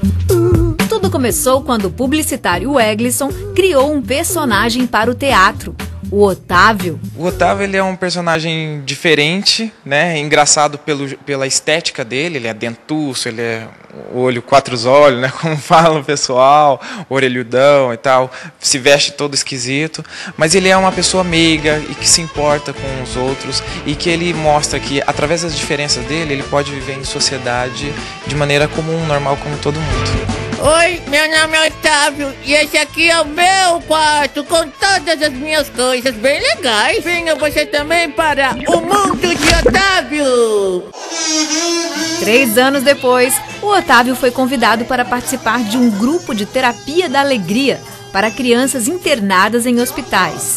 Tudo começou quando o publicitário Eglisson criou um personagem para o teatro, o Otávio. O Otávio, ele é um personagem diferente, né? Engraçado pela estética dele. Ele é dentuço, ele é olho, quatro olhos, né? Como fala o pessoal, orelhudão e tal. Se veste todo esquisito. Mas ele é uma pessoa meiga e que se importa com os outros. E que ele mostra que, através das diferenças dele, ele pode viver em sociedade de maneira comum, normal, como todo mundo. Oi, meu nome é Otávio e esse aqui é o meu quarto com todas as minhas coisas bem legais. Venha você também para o mundo de Otávio. 3 anos depois, o Otávio foi convidado para participar de um grupo de terapia da alegria para crianças internadas em hospitais.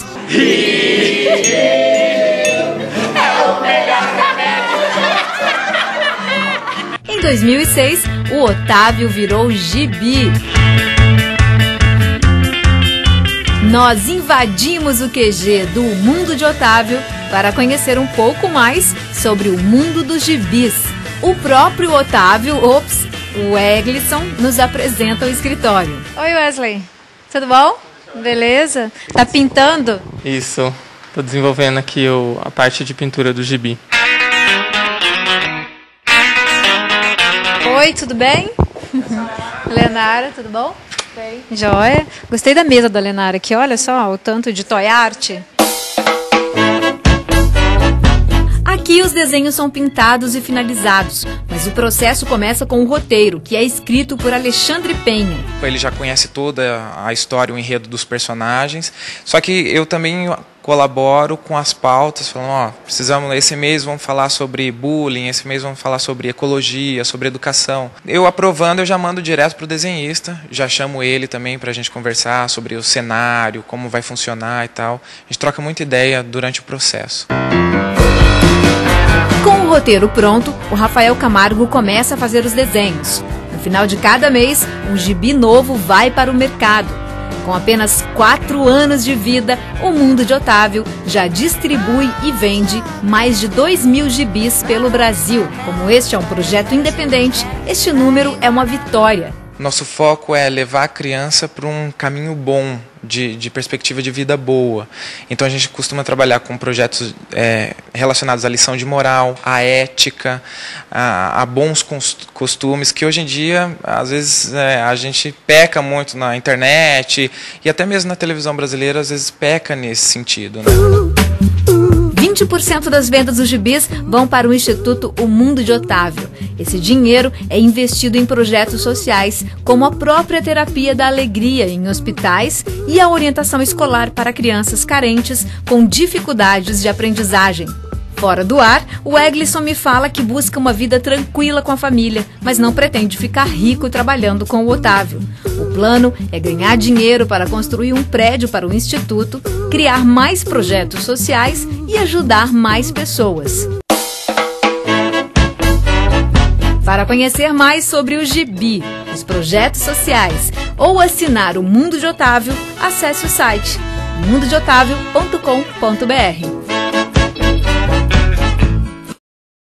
Em 2006, o Otávio virou gibi. Nós invadimos o QG do Mundo de Otávio para conhecer um pouco mais sobre o mundo dos gibis. O próprio Otávio, o Eglisson, nos apresenta o escritório. Oi, Wesley. Tudo bom? Beleza? Tá pintando? Isso. Tô desenvolvendo aqui a parte de pintura do gibi. Oi, tudo bem? Lenara, tudo bom? Bem. Joia. Gostei da mesa da Lenara aqui, olha só o tanto de toy art. Aqui os desenhos são pintados e finalizados, mas o processo começa com o roteiro, que é escrito por Alexandre Penha. Ele já conhece toda a história, o enredo dos personagens, só que eu também colaboro com as pautas, falando, precisamos, esse mês vamos falar sobre bullying, esse mês vamos falar sobre ecologia, sobre educação. Eu aprovando, eu já mando direto para o desenhista, já chamo ele também para a gente conversar sobre o cenário, como vai funcionar e tal. A gente troca muita ideia durante o processo. Com o roteiro pronto, o Rafael Camargo começa a fazer os desenhos. No final de cada mês, um gibi novo vai para o mercado. Com apenas 4 anos de vida, o Mundo de Otávio já distribui e vende mais de 2.000 gibis pelo Brasil. Como este é um projeto independente, este número é uma vitória. Nosso foco é levar a criança para um caminho bom, de perspectiva de vida boa. Então a gente costuma trabalhar com projetos relacionados à lição de moral, à ética, a bons costumes, que hoje em dia, às vezes, a gente peca muito na internet e até mesmo na televisão brasileira, às vezes peca nesse sentido, né? 20% das vendas dos gibis vão para o Instituto O Mundo de Otávio. Esse dinheiro é investido em projetos sociais, como a própria terapia da alegria em hospitais e a orientação escolar para crianças carentes com dificuldades de aprendizagem. Fora do ar, o Eglisson me fala que busca uma vida tranquila com a família, mas não pretende ficar rico trabalhando com o Otávio. O plano é ganhar dinheiro para construir um prédio para o Instituto, criar mais projetos sociais e ajudar mais pessoas. Para conhecer mais sobre o gibi, os projetos sociais ou assinar o Mundo de Otávio, acesse o site mundodeotavio.com.br.